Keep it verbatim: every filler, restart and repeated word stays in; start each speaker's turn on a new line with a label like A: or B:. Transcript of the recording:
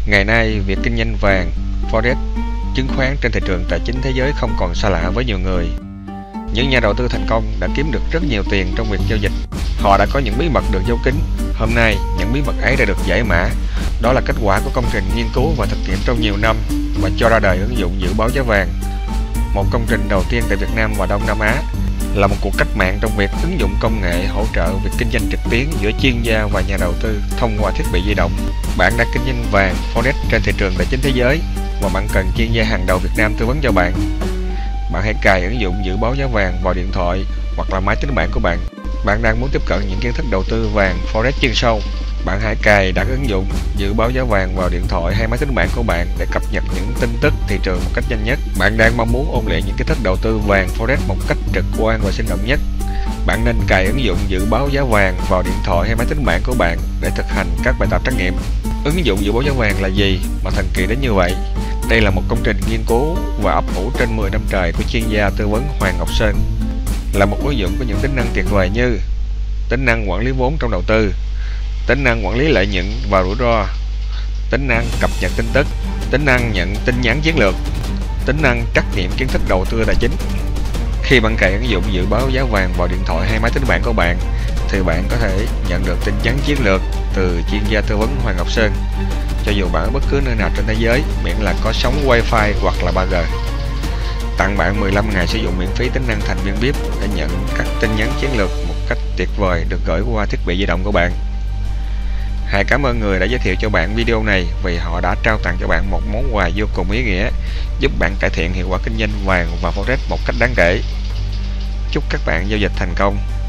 A: Ngày nay, việc kinh doanh vàng, Forex, chứng khoán trên thị trường tài chính thế giới không còn xa lạ với nhiều người. Những nhà đầu tư thành công đã kiếm được rất nhiều tiền trong việc giao dịch. Họ đã có những bí mật được giấu kín. Hôm nay, những bí mật ấy đã được giải mã. Đó là kết quả của công trình nghiên cứu và thực nghiệm trong nhiều năm và cho ra đời ứng dụng dự báo giá vàng. Một công trình đầu tiên tại Việt Nam và Đông Nam Á, là một cuộc cách mạng trong việc ứng dụng công nghệ hỗ trợ việc kinh doanh trực tuyến giữa chuyên gia và nhà đầu tư thông qua thiết bị di động. Bạn đang kinh doanh vàng, Forex trên thị trường tài chính thế giới và bạn cần chuyên gia hàng đầu Việt Nam tư vấn cho bạn. Bạn hãy cài ứng dụng dự báo giá vàng vào điện thoại hoặc là máy tính bảng của bạn. Bạn đang muốn tiếp cận những kiến thức đầu tư vàng, Forex chuyên sâu. Bạn hãy cài đặt ứng dụng dự báo giá vàng vào điện thoại hay máy tính bảng của bạn để cập nhật những tin tức thị trường một cách nhanh nhất. Bạn đang mong muốn ôn luyện những kiến thức đầu tư vàng Forex một cách trực quan và sinh động nhất. Bạn nên cài ứng dụng dự báo giá vàng vào điện thoại hay máy tính bảng của bạn để thực hành các bài tập trắc nghiệm. Ứng dụng dự báo giá vàng là gì mà thần kỳ đến như vậy? Đây là một công trình nghiên cứu và ấp ủ trên mười năm trời của chuyên gia tư vấn Hoàng Ngọc Sơn. Là một ứng dụng có những tính năng tuyệt vời như tính năng quản lý vốn trong đầu tư, tính năng quản lý lợi nhuận và rủi ro, tính năng cập nhật tin tức, tính năng nhận tin nhắn chiến lược, tính năng trắc nghiệm kiến thức đầu tư tài chính. Khi bạn cài ứng dụng dự báo giá vàng vào điện thoại hay máy tính bảng của bạn, thì bạn có thể nhận được tin nhắn chiến lược từ chuyên gia tư vấn Hoàng Ngọc Sơn, cho dù bạn ở bất cứ nơi nào trên thế giới, miễn là có sóng Wi-Fi hoặc là ba G. Tặng bạn mười lăm ngày sử dụng miễn phí tính năng thành viên vi ai pi để nhận các tin nhắn chiến lược một cách tuyệt vời được gửi qua thiết bị di động của bạn. Hãy cảm ơn người đã giới thiệu cho bạn video này vì họ đã trao tặng cho bạn một món quà vô cùng ý nghĩa, giúp bạn cải thiện hiệu quả kinh doanh vàng và Forex một cách đáng kể. Chúc các bạn giao dịch thành công.